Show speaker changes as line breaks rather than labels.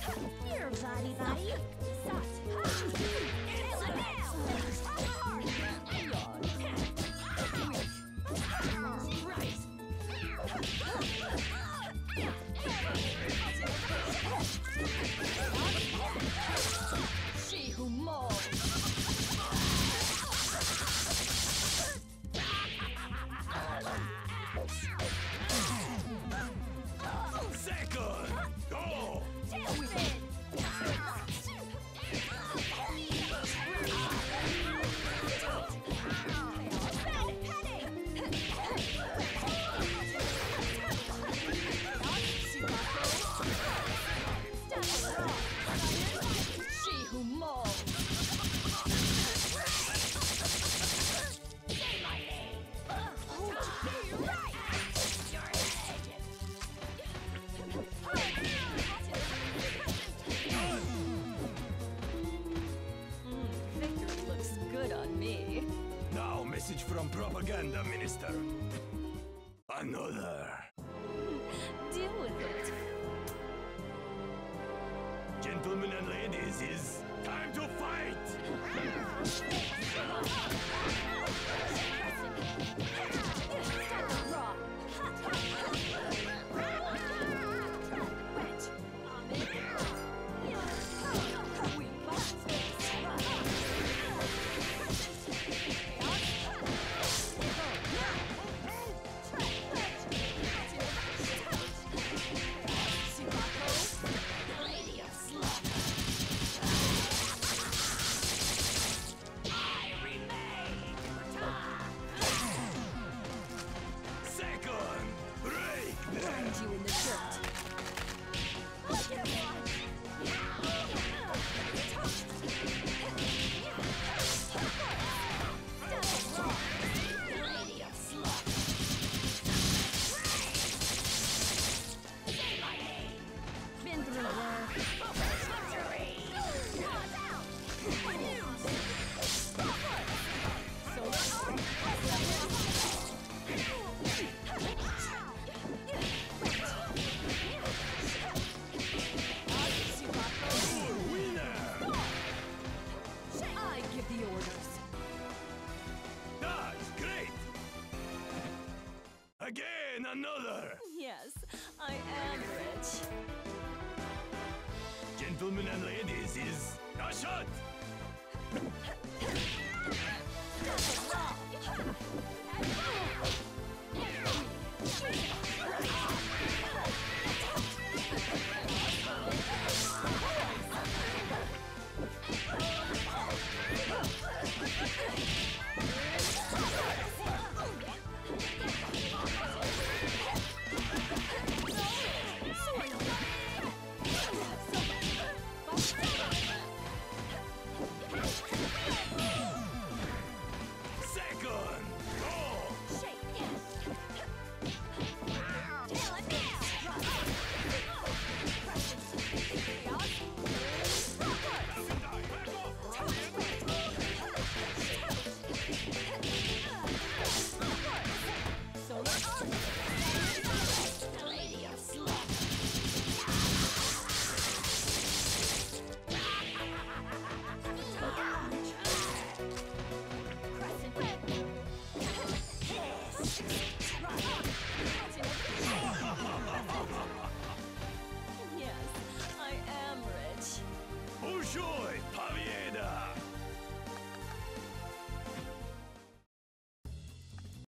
Here, buddy. Sot.
She who molds.
Second! Go!
She who molds. Victory looks good on me.
Now, message from Propaganda Minister. Another.
Deal with it.
Gentlemen and ladies, it's time to fight!
Find you in the dirt. Been through work. I give the orders.
That's great! Again, another!
Yes, I am rich.
Gentlemen and ladies, is a shot!